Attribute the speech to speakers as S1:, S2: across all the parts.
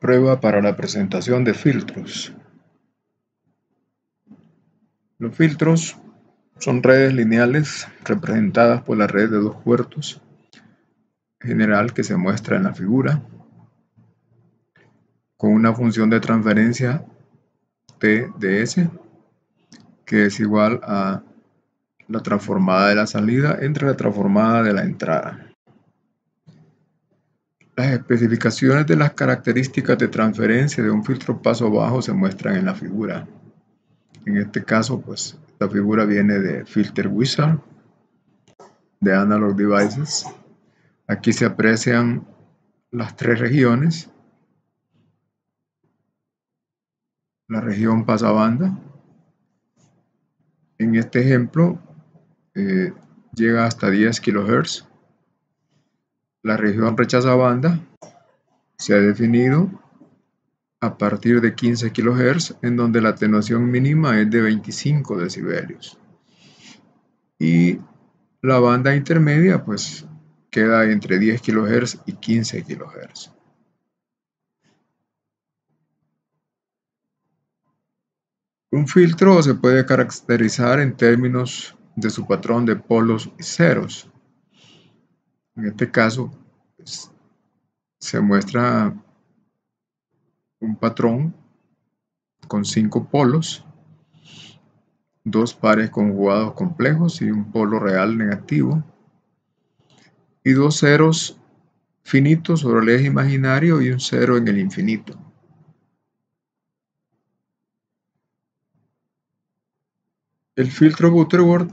S1: Prueba para la presentación de filtros. Los filtros son redes lineales representadas por la red de dos puertos general que se muestra en la figura, con una función de transferencia T de S, que es igual a la transformada de la salida entre la transformada de la entrada. Las especificaciones de las características de transferencia de un filtro paso bajo se muestran en la figura. En este caso, pues, esta figura viene de Filter Wizard, de Analog Devices. Aquí se aprecian las tres regiones. La región pasabanda. En este ejemplo, llega hasta 10 kHz. La región rechazabanda se ha definido a partir de 15 kHz, en donde la atenuación mínima es de 25 decibelios. Y la banda intermedia, pues, queda entre 10 kHz y 15 kHz. Un filtro se puede caracterizar en términos de su patrón de polos y ceros. En este caso, pues, se muestra un patrón con 5 polos, 2 pares conjugados complejos y un polo real negativo, y 2 ceros finitos sobre el eje imaginario y un cero en el infinito. El filtro Butterworth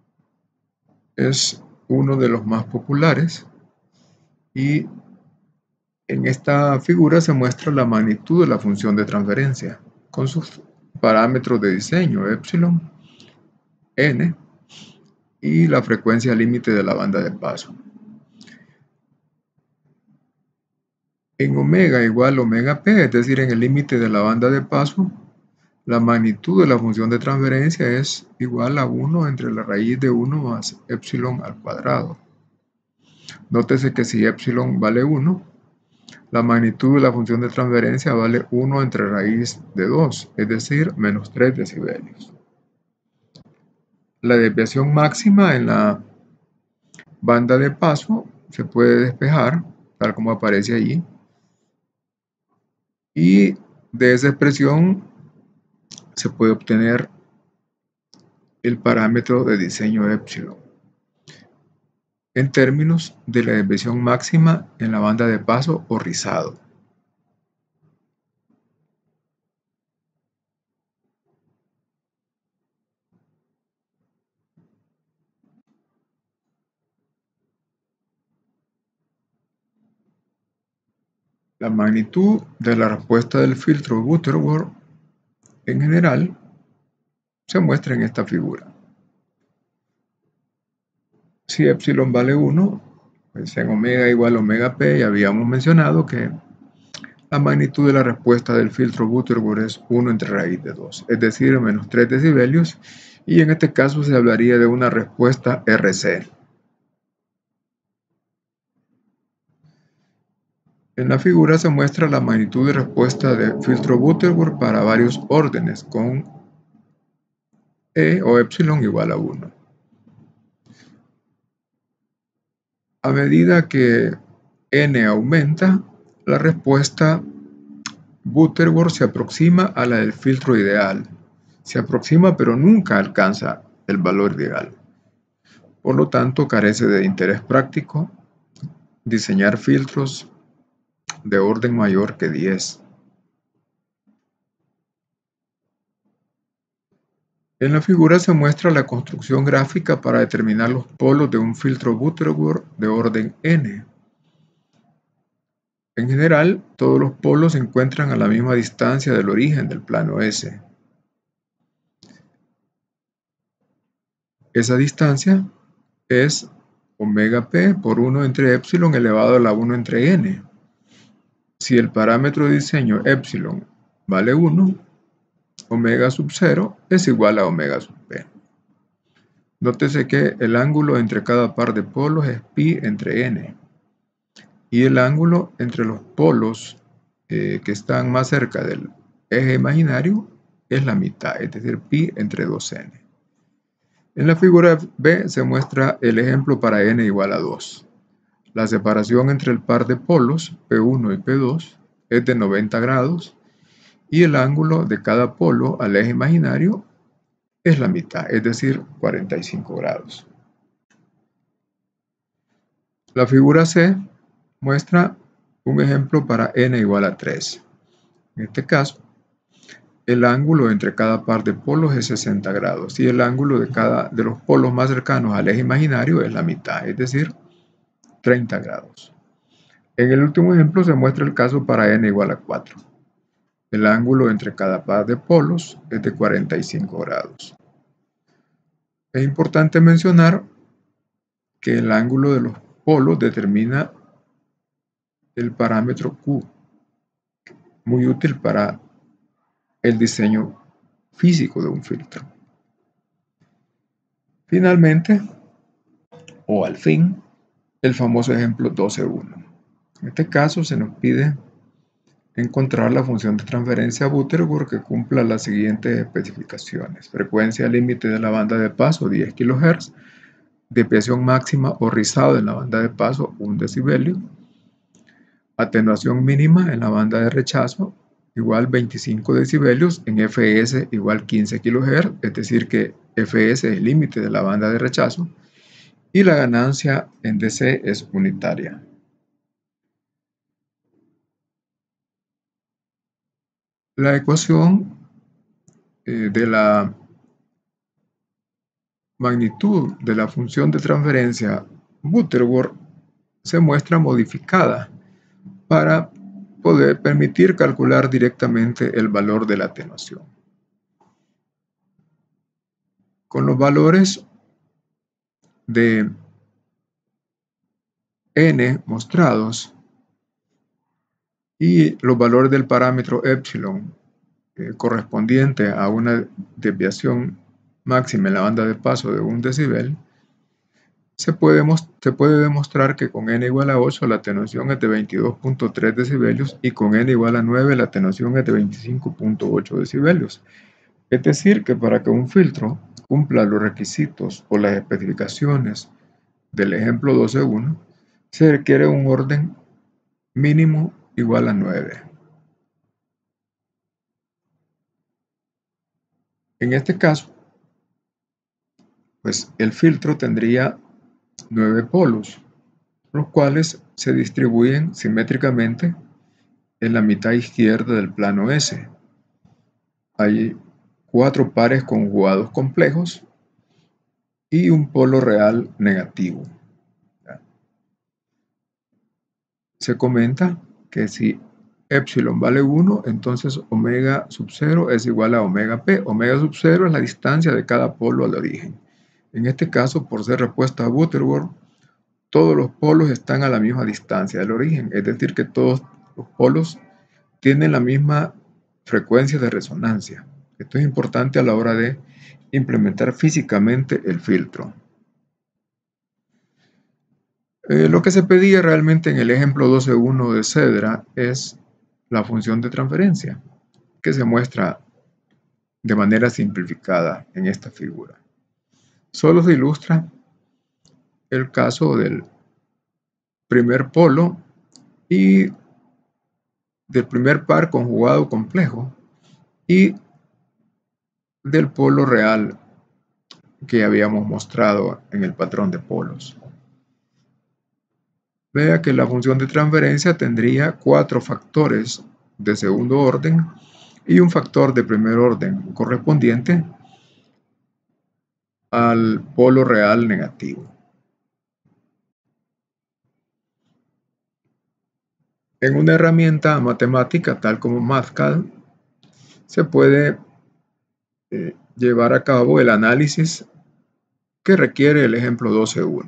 S1: es uno de los más populares y en esta figura se muestra la magnitud de la función de transferencia con sus parámetros de diseño epsilon, n y la frecuencia límite de la banda de paso. En omega igual omega p, es decir, en el límite de la banda de paso, la magnitud de la función de transferencia es igual a 1 entre la raíz de 1 más epsilon al cuadrado. Nótese que si epsilon vale 1, la magnitud de la función de transferencia vale 1 entre raíz de 2, es decir, menos 3 decibelios. La desviación máxima en la banda de paso se puede despejar, tal como aparece allí, y de esa expresión se puede obtener el parámetro de diseño epsilon en términos de la desviación máxima en la banda de paso o rizado. La magnitud de la respuesta del filtro Butterworth en general se muestra en esta figura. Si epsilon vale 1, pues en omega igual omega p, ya habíamos mencionado que la magnitud de la respuesta del filtro Butterworth es 1 entre raíz de 2, es decir, menos 3 decibelios, y en este caso se hablaría de una respuesta RC. En la figura se muestra la magnitud de respuesta del filtro Butterworth para varios órdenes con E o epsilon igual a 1. A medida que n aumenta, la respuesta Butterworth se aproxima a la del filtro ideal. Se aproxima pero nunca alcanza el valor ideal. Por lo tanto, carece de interés práctico diseñar filtros de orden mayor que 10. En la figura se muestra la construcción gráfica para determinar los polos de un filtro Butterworth de orden n. En general, todos los polos se encuentran a la misma distancia del origen del plano S. Esa distancia es omega p por 1 entre epsilon elevado a la 1 entre n. Si el parámetro de diseño epsilon vale 1, omega sub 0 es igual a omega sub p. Nótese que el ángulo entre cada par de polos es pi entre n y el ángulo entre los polos que están más cerca del eje imaginario es la mitad, es decir, pi entre 2n. En la figura B se muestra el ejemplo para n igual a 2. La separación entre el par de polos, P1 y P2, es de 90 grados y el ángulo de cada polo al eje imaginario es la mitad, es decir, 45 grados. La figura C muestra un ejemplo para n igual a 3. En este caso, el ángulo entre cada par de polos es 60 grados y el ángulo de cada de los polos más cercanos al eje imaginario es la mitad, es decir, 30 grados. En el último ejemplo se muestra el caso para n igual a 4. El ángulo entre cada par de polos es de 45 grados. Es importante mencionar que el ángulo de los polos determina el parámetro Q, muy útil para el diseño físico de un filtro. Finalmente, o al fin, el famoso ejemplo 12.1. En este caso se nos pide encontrar la función de transferencia Butterworth que cumpla las siguientes especificaciones: frecuencia límite de la banda de paso 10 kHz, desviación máxima o rizado en la banda de paso 1 decibelio, atenuación mínima en la banda de rechazo igual 25 decibelios en fs igual 15 kHz, es decir que fs es el límite de la banda de rechazo, y la ganancia en dc es unitaria. La ecuación de la magnitud de la función de transferencia Butterworth se muestra modificada para poder permitir calcular directamente el valor de la atenuación. Con los valores de n mostrados y los valores del parámetro epsilon correspondiente a una desviación máxima en la banda de paso de 1 decibel, se puede demostrar que con n igual a 8 la atenuación es de 22.3 decibelios y con n igual a 9 la atenuación es de 25.8 decibelios. Es decir, que para que un filtro cumpla los requisitos o las especificaciones del ejemplo 12.1, se requiere un orden mínimo igual a 9. En este caso, pues el filtro tendría 9 polos, los cuales se distribuyen simétricamente en la mitad izquierda del plano S. Hay 4 pares conjugados complejos y un polo real negativo. Se comenta que si epsilon vale 1, entonces omega sub 0 es igual a omega p. Omega sub 0 es la distancia de cada polo al origen. En este caso, por ser respuesta a Butterworth, todos los polos están a la misma distancia del origen, es decir que todos los polos tienen la misma frecuencia de resonancia. Esto es importante a la hora de implementar físicamente el filtro. Lo que se pedía realmente en el ejemplo 12.1 de Cedra es la función de transferencia, que se muestra de manera simplificada en esta figura. Solo se ilustra el caso del primer polo y del primer par conjugado complejo y del polo real que habíamos mostrado en el patrón de polos. Vea que la función de transferencia tendría 4 factores de segundo orden y un factor de primer orden correspondiente al polo real negativo. En una herramienta matemática tal como MathCAD se puede llevar a cabo el análisis que requiere el ejemplo 12.1.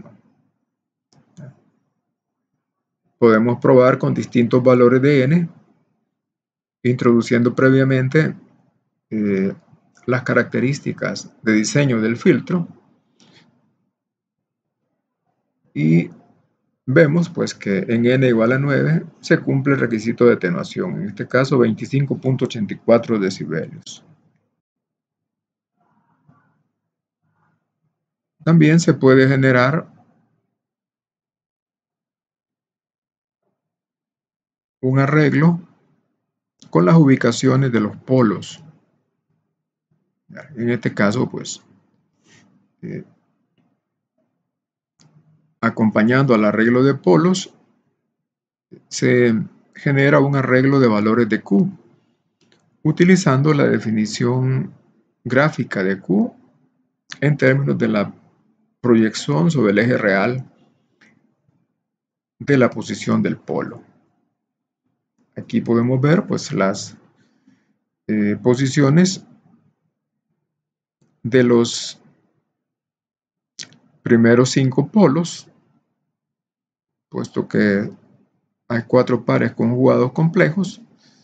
S1: Podemos probar con distintos valores de n, introduciendo previamente las características de diseño del filtro y vemos pues que en n igual a 9 se cumple el requisito de atenuación, en este caso 25.84 decibelios. También se puede generar un arreglo con las ubicaciones de los polos. En este caso, pues, acompañando al arreglo de polos, se genera un arreglo de valores de Q, utilizando la definición gráfica de Q en términos de la proyección sobre el eje real de la posición del polo. Aquí podemos ver pues las posiciones de los primeros 5 polos, puesto que hay 4 pares conjugados complejos.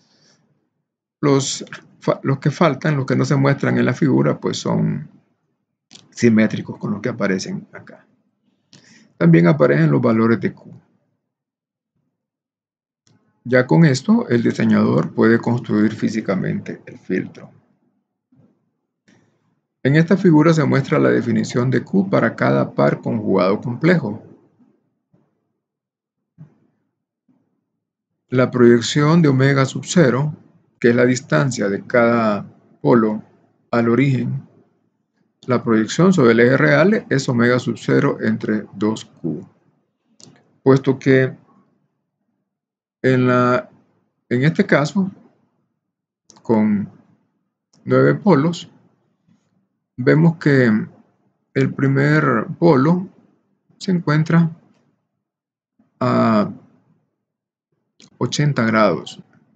S1: Los que faltan, los que no se muestran en la figura, pues son simétricos con los que aparecen acá. También aparecen los valores de Q. Ya con esto, el diseñador puede construir físicamente el filtro. En esta figura se muestra la definición de Q para cada par conjugado complejo. La proyección de omega sub 0, que es la distancia de cada polo al origen, la proyección sobre el eje real es omega sub 0 entre 2Q. Puesto que en este caso, con 9 polos, vemos que el primer polo se encuentra a 80 grados.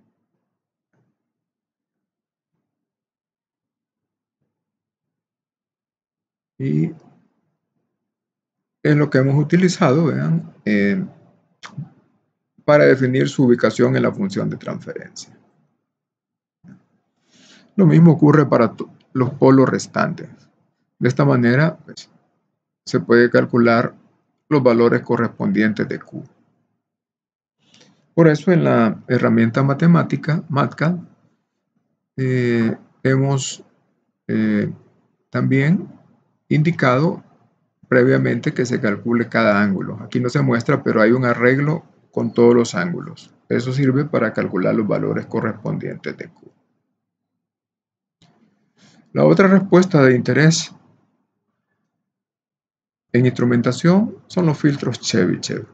S1: Y es lo que hemos utilizado, vean, para definir su ubicación en la función de transferencia. Lo mismo ocurre para los polos restantes. De esta manera, pues, se puede calcular los valores correspondientes de Q. Por eso en la herramienta matemática, MATCAD, hemos también indicado previamente que se calcule cada ángulo. Aquí no se muestra, pero hay un arreglo con todos los ángulos. Eso sirve para calcular los valores correspondientes de Q. La otra respuesta de interés en instrumentación son los filtros Chebyshev.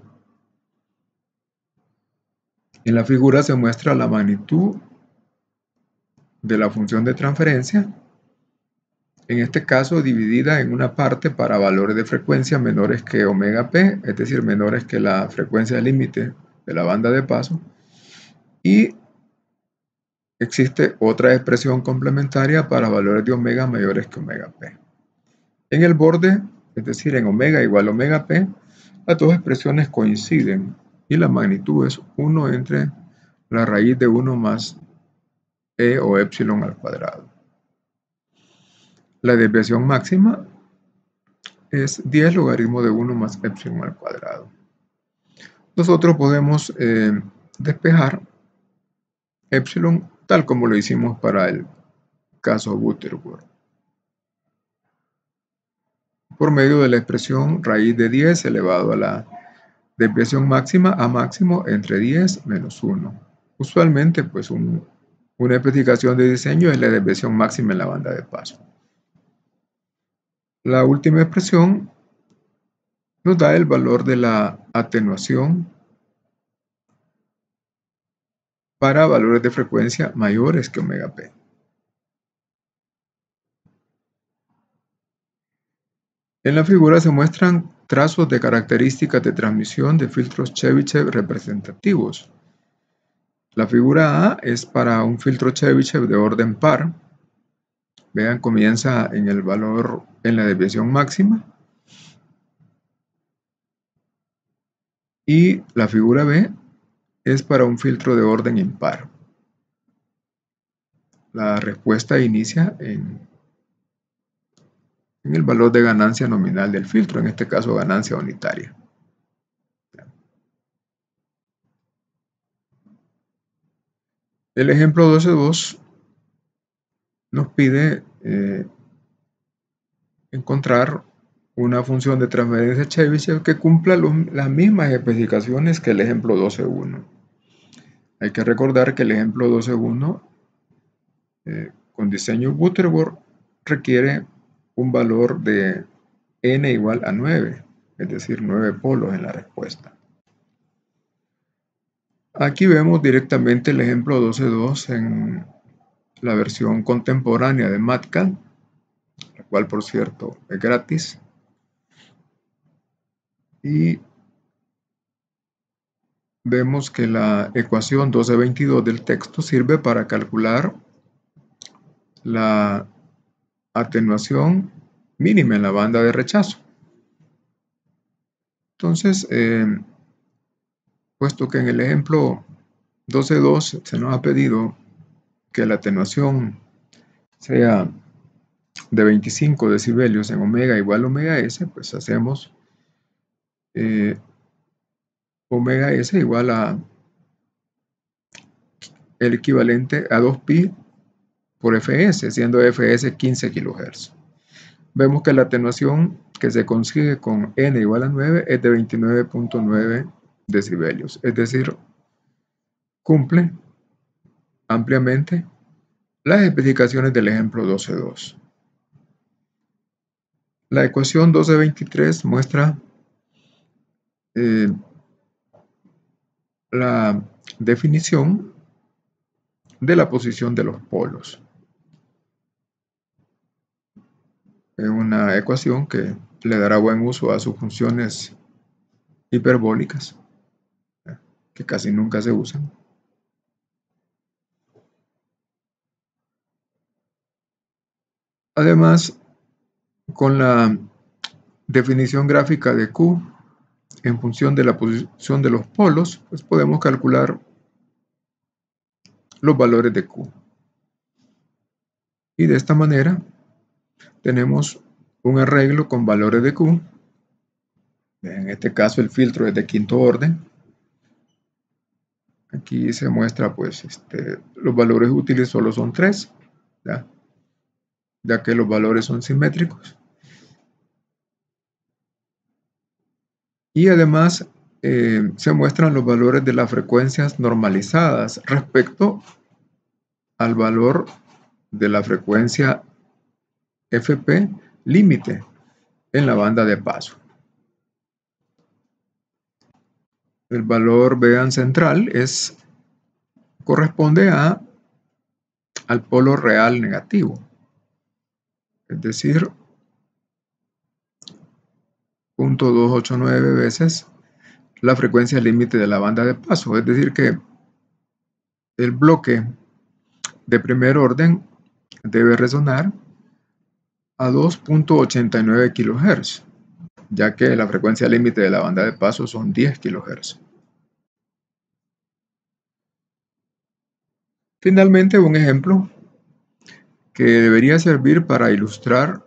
S1: En la figura se muestra la magnitud de la función de transferencia, en este caso dividida en una parte para valores de frecuencia menores que omega p, es decir, menores que la frecuencia límite de la banda de paso, y existe otra expresión complementaria para valores de omega mayores que omega p. En el borde, es decir, en omega igual a omega p, las dos expresiones coinciden y la magnitud es 1 entre la raíz de 1 más e o epsilon al cuadrado. La desviación máxima es 10 logaritmo de 1 más epsilon al cuadrado. Nosotros podemos despejar epsilon tal como lo hicimos para el caso Butterworth, por medio de la expresión raíz de 10 elevado a la desviación máxima a máximo entre 10 menos 1. Usualmente, pues una especificación de diseño es la desviación máxima en la banda de paso. La última expresión nos da el valor de la atenuación para valores de frecuencia mayores que omega p. En la figura se muestran trazos de características de transmisión de filtros Chebyshev representativos. La figura A es para un filtro Chebyshev de orden par. Vean, comienza en el valor en la desviación máxima. Y la figura B es para un filtro de orden impar. La respuesta inicia en el valor de ganancia nominal del filtro, en este caso ganancia unitaria. El ejemplo 12.2 nos pide encontrar una función de transferencia Chebyshev que cumpla las mismas especificaciones que el ejemplo 12.1. Hay que recordar que el ejemplo 12.1 con diseño Butterworth requiere un valor de n igual a 9, es decir, 9 polos en la respuesta. Aquí vemos directamente el ejemplo 12.2 en la versión contemporánea de MATCAD, la cual por cierto es gratis. Y vemos que la ecuación 1222 del texto sirve para calcular la atenuación mínima en la banda de rechazo. Entonces, puesto que en el ejemplo 12.2 se nos ha pedido que la atenuación sea de 25 decibelios en omega igual a omega s, pues hacemos omega s igual a el equivalente a 2pi por fs, siendo fs 15 kHz. Vemos que la atenuación que se consigue con n igual a 9 es de 29.9 decibelios, es decir, cumple ampliamente las especificaciones del ejemplo 12.2. La ecuación 1223 muestra la definición de la posición de los polos. Es una ecuación que le dará buen uso a sus funciones hiperbólicas, que casi nunca se usan. Además, con la definición gráfica de Q en función de la posición de los polos, pues podemos calcular los valores de Q. Y de esta manera tenemos un arreglo con valores de Q. En este caso el filtro es de quinto orden. Aquí se muestra pues los valores útiles solo son 3, ya que los valores son simétricos. Y además se muestran los valores de las frecuencias normalizadas respecto al valor de la frecuencia FP límite en la banda de paso. El valor vean central corresponde al polo real negativo, es decir, 0.289 veces la frecuencia límite de la banda de paso, es decir que el bloque de primer orden debe resonar a 2.89 kHz, ya que la frecuencia límite de la banda de paso son 10 kHz. Finalmente, un ejemplo que debería servir para ilustrar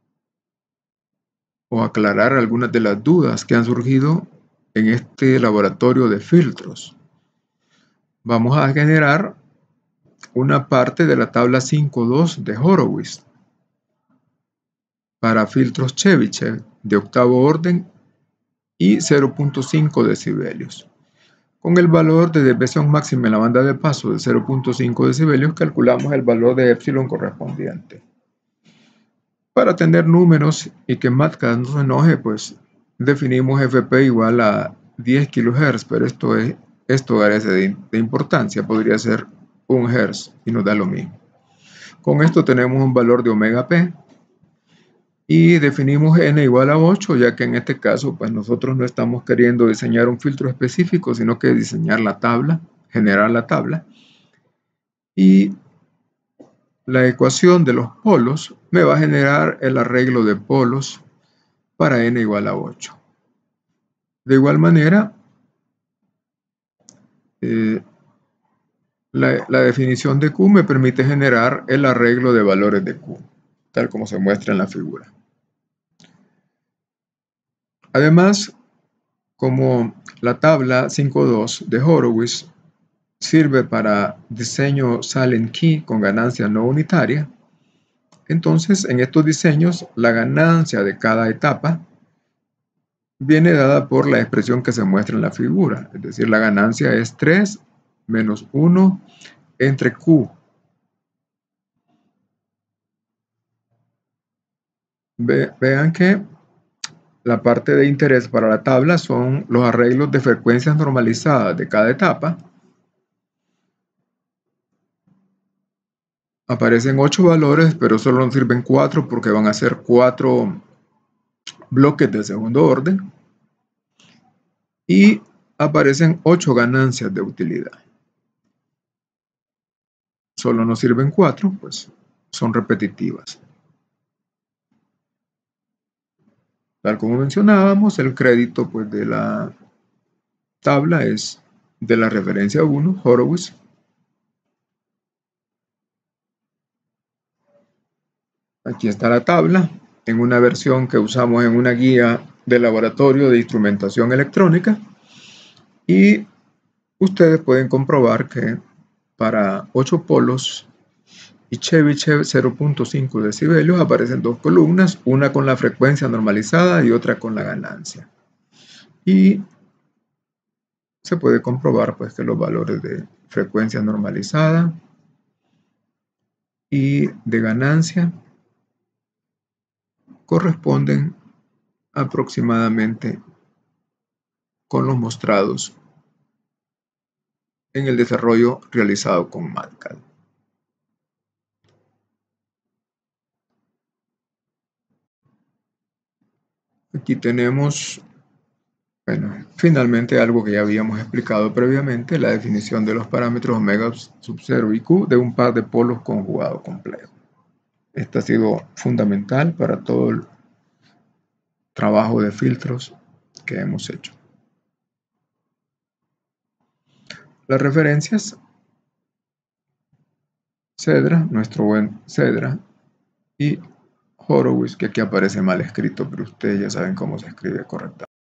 S1: o aclarar algunas de las dudas que han surgido en este laboratorio de filtros. Vamos a generar una parte de la tabla 5.2 de Horowitz para filtros Chebyshev de octavo orden y 0.5 decibelios. Con el valor de desviación máxima en la banda de paso de 0.5 decibelios calculamos el valor de epsilon correspondiente. Para tener números y que MATCAD no se enoje, pues definimos FP igual a 10 kHz, pero esto carece de importancia, podría ser 1 Hz y nos da lo mismo. Con esto tenemos un valor de omega P y definimos n igual a 8, ya que en este caso pues nosotros no estamos queriendo diseñar un filtro específico, sino que diseñar la tabla, generar la tabla. Y la ecuación de los polos me va a generar el arreglo de polos para n igual a 8. De igual manera, la definición de Q me permite generar el arreglo de valores de Q, tal como se muestra en la figura. Además, como la tabla 5.2 de Horowitz sirve para diseño silent key con ganancia no unitaria. Entonces, en estos diseños, la ganancia de cada etapa viene dada por la expresión que se muestra en la figura. Es decir, la ganancia es 3 menos 1 entre Q. Vean que la parte de interés para la tabla son los arreglos de frecuencias normalizadas de cada etapa. Aparecen 8 valores, pero solo nos sirven 4 porque van a ser 4 bloques de segundo orden. Y aparecen 8 ganancias de utilidad. Solo nos sirven 4, pues son repetitivas. Tal como mencionábamos, el crédito pues, de la tabla es de la referencia 1, Horowitz. Aquí está la tabla, en una versión que usamos en una guía de laboratorio de instrumentación electrónica. Y ustedes pueden comprobar que para 8 polos y Chebyshev 0.5 decibelios aparecen dos columnas, una con la frecuencia normalizada y otra con la ganancia. Y se puede comprobar pues, que los valores de frecuencia normalizada y de ganancia corresponden aproximadamente con los mostrados en el desarrollo realizado con MATCAD. Aquí tenemos, bueno, finalmente algo que ya habíamos explicado previamente, la definición de los parámetros omega sub 0 y q de un par de polos conjugado complejo. Esta ha sido fundamental para todo el trabajo de filtros que hemos hecho. Las referencias, Cedra, nuestro buen Cedra, y Horowitz, que aquí aparece mal escrito, pero ustedes ya saben cómo se escribe correctamente.